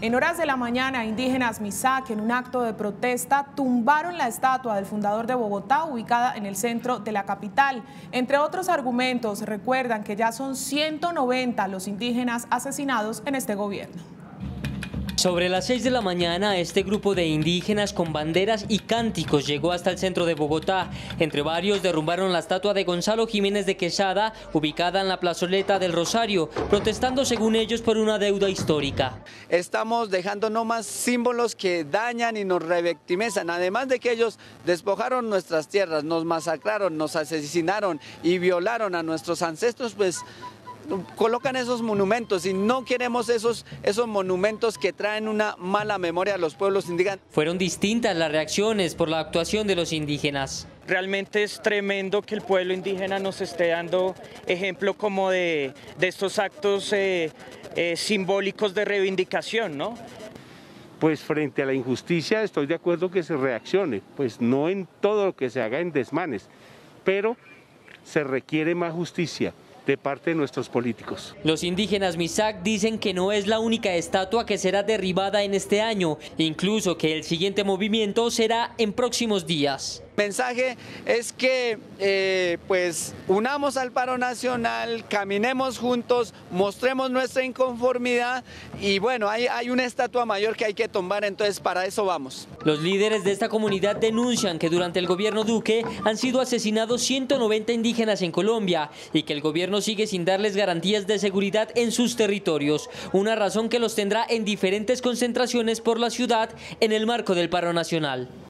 En horas de la mañana, indígenas Misak, en un acto de protesta, tumbaron la estatua del fundador de Bogotá, ubicada en el centro de la capital. Entre otros argumentos, recuerdan que ya son 190 los indígenas asesinados en este gobierno. Sobre las 6 de la mañana, este grupo de indígenas con banderas y cánticos llegó hasta el centro de Bogotá. Entre varios derrumbaron la estatua de Gonzalo Jiménez de Quesada, ubicada en la plazoleta del Rosario, protestando según ellos por una deuda histórica. Estamos dejando no más símbolos que dañan y nos revictimizan, además de que ellos despojaron nuestras tierras, nos masacraron, nos asesinaron y violaron a nuestros ancestros, pues colocan esos monumentos y no queremos esos monumentos que traen una mala memoria a los pueblos indígenas. Fueron distintas las reacciones por la actuación de los indígenas. Realmente es tremendo que el pueblo indígena nos esté dando ejemplo como de estos actos simbólicos de reivindicación, ¿no? Pues frente a la injusticia estoy de acuerdo que se reaccione, pues no en todo lo que se haga en desmanes, pero se requiere más justicia de parte de nuestros políticos. Los indígenas Misak dicen que no es la única estatua que será derribada en este año, incluso que el siguiente movimiento será en próximos días. El mensaje es que pues unamos al paro nacional, caminemos juntos, mostremos nuestra inconformidad y bueno, hay una estatua mayor que hay que tumbar, entonces para eso vamos. Los líderes de esta comunidad denuncian que durante el gobierno Duque han sido asesinados 190 indígenas en Colombia y que el gobierno sigue sin darles garantías de seguridad en sus territorios, una razón que los tendrá en diferentes concentraciones por la ciudad en el marco del paro nacional.